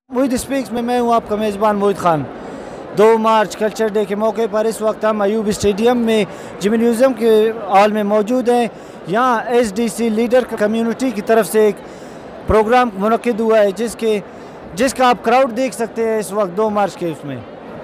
मोहित speaks में मैं हूं आपका मेज़बान Mohit Khan. 2 March culture day के मौके पर इस वक्त हम अयूब स्टेडियम में जिमी म्यूज़ियम के हॉल में मौजूद हैं। यहाँ एसडीसी लीडर कम्युनिटी की तरफ से एक प्रोग्राम मुनक्किद हुआ है जिसका आप क्राउड देख सकते हैं इस वक्त 2 मार्च के उसमें।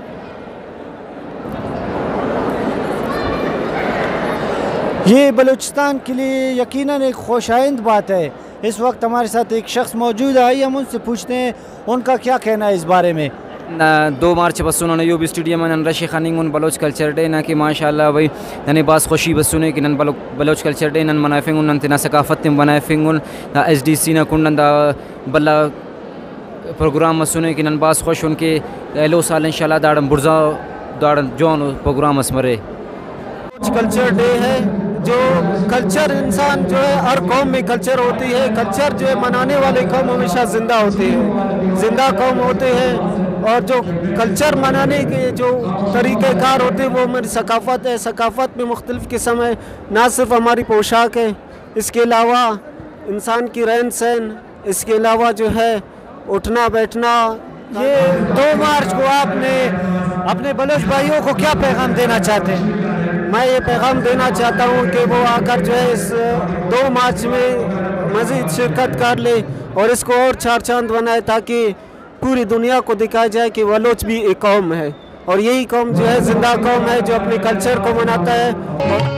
ये बलूचिस्तान के लिए यकीनन एक खुशाइंद बात है। इस वक्त हमारे साथ एक शख्स मौजूद है, आइए हम उनसे पूछते हैं उनका क्या कहना है इस बारे में। 2 मार्च बस उन्होंने यूब स्टेडियम में रशी खानिंग उन बलोच कल्चर डे ना कि माशाल्लाह भाई नने बास खुशी बस सुने कि नन बलोच कल्चर डे नन मनाफिंग उन तना सकाफत तिम बनाफिंग उन एसडीसी ना कुंडन दा बल्ला प्रोग्राम मसुने कि नन बास खुश उनके एलो साल इंशाल्लाह दाड़म बुर्जा दाड़म जोन प्रोग्राम असमरे कल्चर डे है। जो कल्चर इंसान जो है हर कौम में कल्चर होती है। कल्चर जो है मनाने वाले कौम हमेशा जिंदा होती है, जिंदा कौम होते हैं। और जो कल्चर मनाने के जो तरीक़ेकार होते हैं वो हमारी सकाफ़त है। सकाफ़त में मुख्तलिफ़ किस्म है, ना सिर्फ हमारी पोशाक है, इसके अलावा इंसान की रहन सहन, इसके अलावा जो है उठना बैठना। ये 2 मार्च को आपने अपने बलोच भाइयों को क्या पैगाम देना चाहते हैं? मैं ये पैगाम देना चाहता हूँ कि वो आकर जो है इस 2 मार्च में मज़ीद शिरकत कर ले और इसको और 4 चांद बनाए ताकि पूरी दुनिया को दिखाया जाए कि बलोच भी एक कौम है और यही कौम जो है जिंदा कौम है जो अपने कल्चर को मनाता है।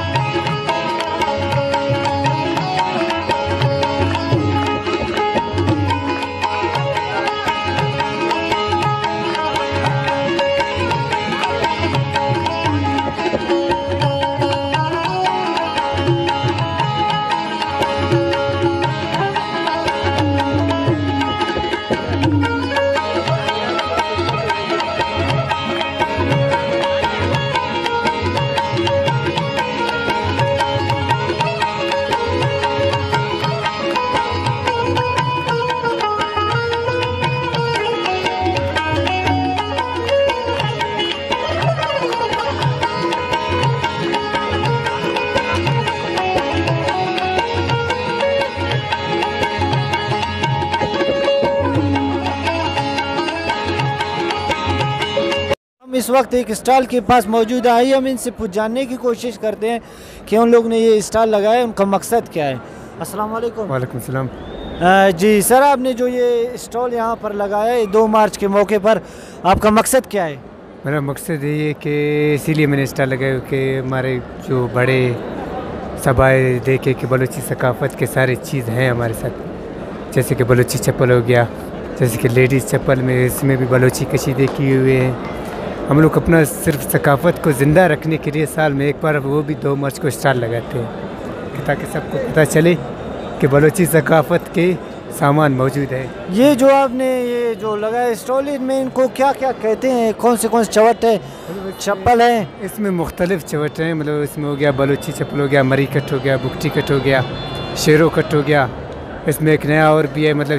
इस वक्त एक स्टॉल के पास मौजूद है, आइए हम इनसे जानने की कोशिश करते हैं कि उन लोग ने ये स्टॉल लगाया उनका मकसद क्या है। अस्सलाम वालेकुम। वालेकुम सलाम। जी सर, आपने जो ये स्टॉल यहाँ पर लगाया है 2 मार्च के मौके पर, आपका मकसद क्या है? मेरा मकसद ये है कि इसीलिए मैंने स्टॉल लगाया कि हमारे जो बड़े सबाए देखे कि बलूची सकाफ़त के सारे चीज़ हैं हमारे साथ, जैसे कि बलूची चप्पल हो गया, जैसे कि लेडीज़ चप्पल में इसमें भी बलूची कशीदे किए हुए हैं। हम लोग अपना सिर्फ सकाफ़त को ज़िंदा रखने के लिए साल में एक बार वो भी 2 मार्च को स्टॉल लगाते हैं ताकि सबको पता चले कि बलूची सकाफ़त के सामान मौजूद है। ये जो आपने ये जो लगाया स्टॉल, में इनको क्या क्या कहते हैं? कौन से चवट है, चप्पल है? इसमें मुख्तलिफ़ चवट हैं, मतलब इसमें हो गया बलूची चप्पल हो गया, मरी कट हो गया, बुकटी कट हो गया, शेरो कट हो गया। इसमें एक नया और भी है, मतलब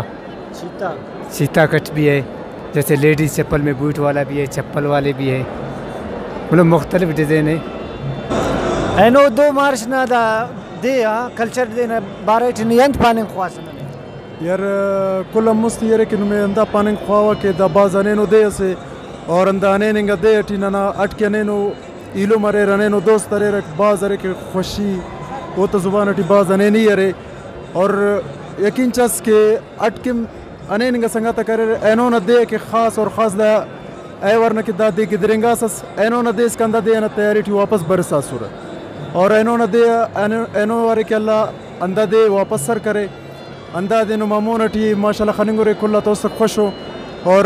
चीता कट भी है। जैसे लेडीज़ चप्पल में बूट वाला भी है, चप्पल वाले भी है, मतलब मुख्तलिफ डिज़ाइन है। एनो 2 मार्च ना दा दे कल्चर डे ना बारे टनी अंत पाने ख्वास यार कुल मुस्त ये कि में अंदा पाने ख्वावा के दा बाजाने नो दे से और अंदाने नेगा दे टीना ना अटके ने नो इलो मरे रने नो दोस्त रे रख बाजारे के खुशी वो तो जुबान अटी बाजाने नहीं अरे और यकीन चस के अटके अनेनिंग संगत करे एनो न दे के खास और खास दा ए वरन के दादी के दरेंगा सस एनो न दे इसका दे न तैयारी थी वापस बरसा सुर और एनो न दे एनो वारे के अल्लाह अंदा दे वापस सर करे अंदा दे नो मामून टी माशाल्लाह खनिंगो रे कुल्ला तो खुश हो और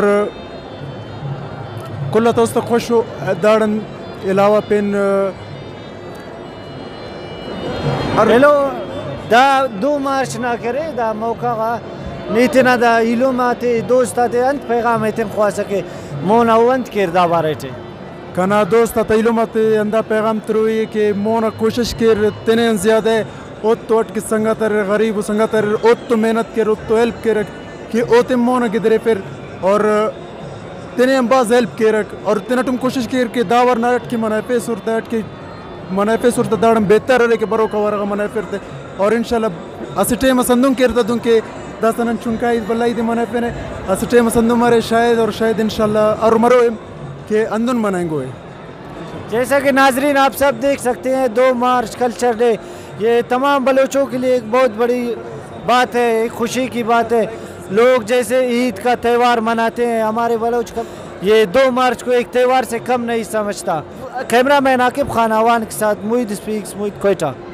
कुल्ला तो खुश हो दाड़न अलावा पेन हेलो दा 2 मार्च ना करे दा मौका नीतना दा इलूम आते दोस्त आते अंत पैगाम एतन ख्वा सके मोना वंत किरदा बारेटे कना दोस्त इलूम आते अंदा पैगाम तरुई के मोना कोशिश कर तने ज़्यादा ओत तोट की संगतर गरीब संगतर ओत तो मेहनत कर ओत तो हेल्प कर कि ओते मोना किधरे फिर और तने अंबाज हेल्प कर और तने तुम कोशिश कर के दावर नाट की मनाफे सूरत अट की मनाफे सूरत दाड़म बेहतर है कि बरो का वरगा मनाफे और इंशाल्लाह असिटे मसंदुम करता दूं के دستان چونکا عید بلائی دی منائے پہنے اسٹیم سندو مرے شاید اور شاید انشاءاللہ اور مرو کہ اندن منائیں گے. جیسا کہ ناظرین آپ سب دیکھ سکتے ہیں 2 مارچ کلچر ڈے یہ تمام بلوچوں کے لیے ایک بہت بڑی بات ہے, ایک خوشی کی بات ہے. لوگ جیسے عید کا تہوار مناتے ہیں, ہمارے بلوچ کا یہ 2 مارچ کو ایک تہوار سے کم نہیں سمجھتا. کیمرہ مین عاقب خان آوان کے ساتھ محید اسپیکس, محید کوئٹہ.